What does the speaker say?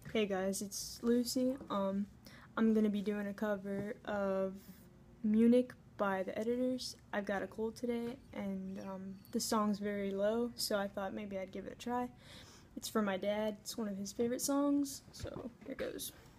Hey guys, it's Lucy. I'm gonna be doing a cover of Munich by the Editors. I've got a cold today, and the song's very low, so I thought maybe I'd give it a try. It's for my dad. It's one of his favorite songs, so here goes.